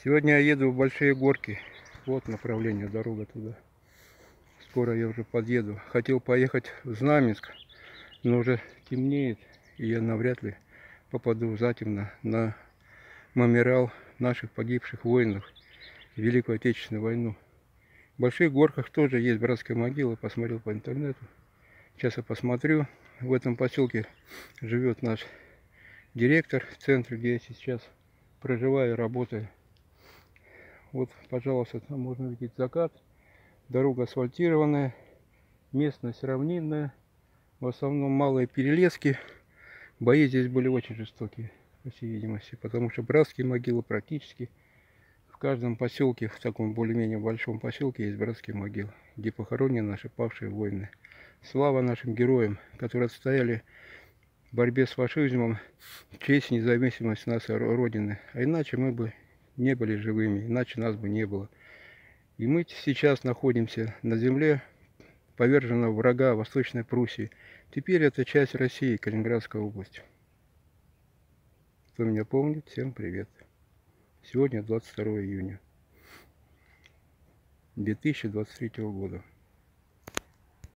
Сегодня я еду в Большие Горки. Вот направление, дорога туда. Скоро я уже подъеду. Хотел поехать в Знаменск, но уже темнеет, и я навряд ли попаду затемно на мемориал наших погибших воинов в Великую Отечественную войну. В Больших Горках тоже есть братская могила, посмотрел по интернету. Сейчас я посмотрю. В этом поселке живет наш директор в центре, где я сейчас проживаю и работаю. Вот, пожалуйста, там можно видеть закат. Дорога асфальтированная, местность равнинная. В основном малые перелески. Бои здесь были очень жестокие, по всей видимости, потому что братские могилы практически в каждом поселке, в таком более-менее большом поселке, есть братские могилы, где похоронены наши павшие воины. Слава нашим героям, которые отстояли в борьбе с фашизмом честь и независимость нашей Родины. А иначе мы бы не были живыми, иначе нас бы не было. И мы сейчас находимся на земле поверженного врага Восточной Пруссии. Теперь это часть России, Калининградская область. Кто меня помнит, всем привет. Сегодня 22 июня 2023 года.